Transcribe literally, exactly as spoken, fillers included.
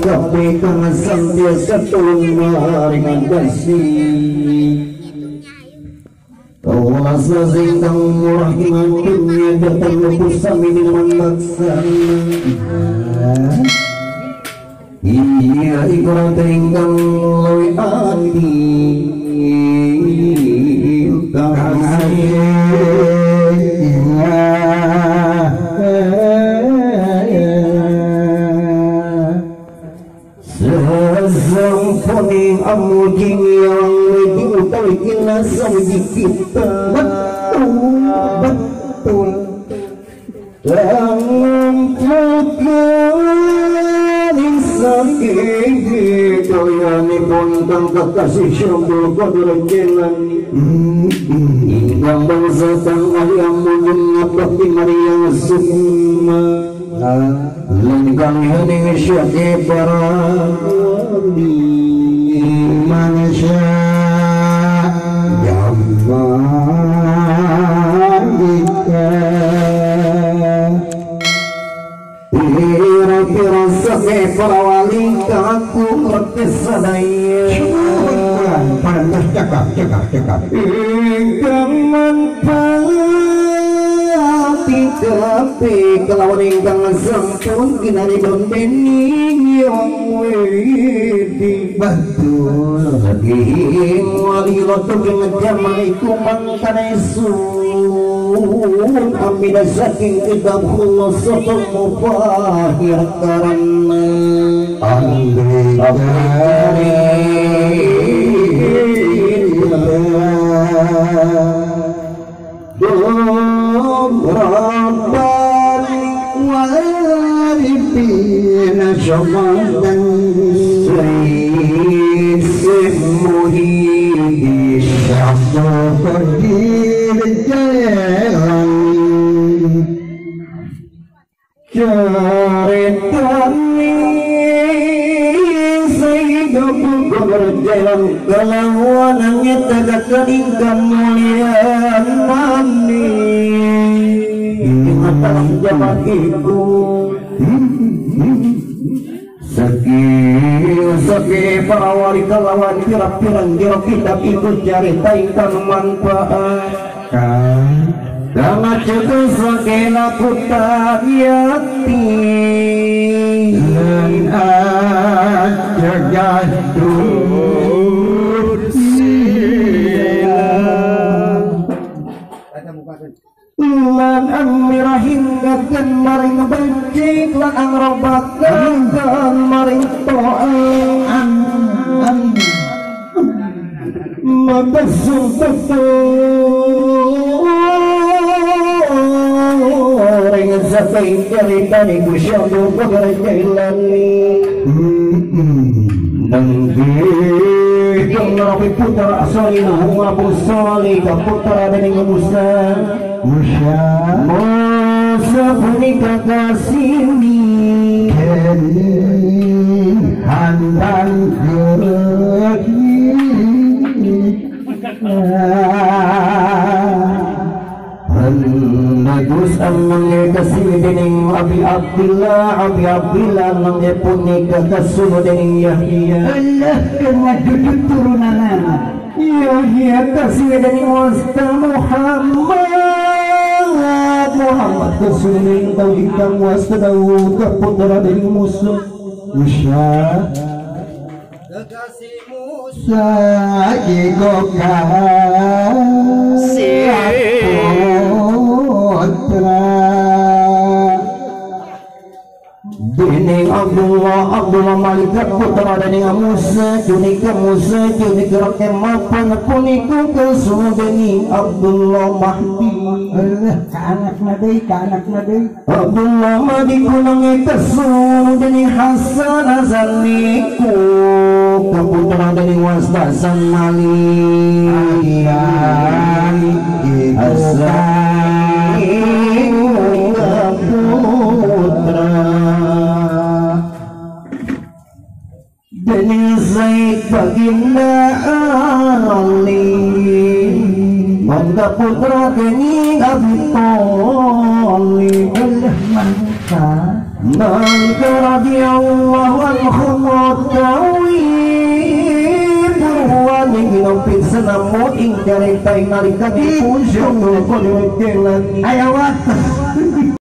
kabeh kang senantiasa tulung maringan kasih. Allah sing kang murah ing dunya datang lupus sami minuman laksana. Iya ikut ingkang luwih ati kang Sesampuni amuji yang diutai kina samuji kita. Betul, betul. Jangan putih saking koyani pun kang kekasih syambul kodur jalan. Ingkang bangsa kang ayam mungkin ngabakti Maria sukma. Lan kalian ing syati para wali manusia jambalika kira-kira sake para wali kaku ngerti sadaya pantas cakap cakap cakap ingkang tapi kelawan ingkang sampun kinari dombening yang wedi betul ing wali roto jaman iku mangkane sun amina saking kitabullah soto mubahir karana andri Rabbani walidina syamadan Sayyid Muhyiddin Syahdur Qadir Jailani Caritani Sayyid Qadir Jailani kelawanannya tegak keringkan muliaan nani dalam zaman itu seki para wali kelawan pirang-pirang jero kitab ikut cerita ingkang manfaat karena cetu sakena kutayati lan ajagah lan amira hinggakan maring bencik lan angrobakan maring to'an mabasung betul ring saking ceritani kusyambu berjailani Nanggi Nabi putra Salih Abu Salih putra dari Musa Musa Musa punika kasini Kini handang gergi Nagus amang kasih dening Abi Abdillah Abi Abdillah nang punika kasul dening Yahya Allah kena duduk turunan Yahya kasih dening Musta Muhammad Muhammad kasul dening Daud kang Musta Daud putra dening Musa Musa kasih Musa jikoka Dening Abdullah Abdullah Malik putra dening Musa junika Musa junika kemapan punika kesuh dening Abdullah Mahdi Allah ka anak na deui ka anak na deui Abdullah Mahdi kunang kesuh dening Hasan Hasan niku putra dening Wasda Hasan Malik Hasan putra dening Zaid baginda Ali mangga putra dening Abi Thalib Allah mangga mangga radhiyallahu anhum kawin buruan yang ginompit senamo ing jaretai nalika dipusyong ko diwekelan ayo wat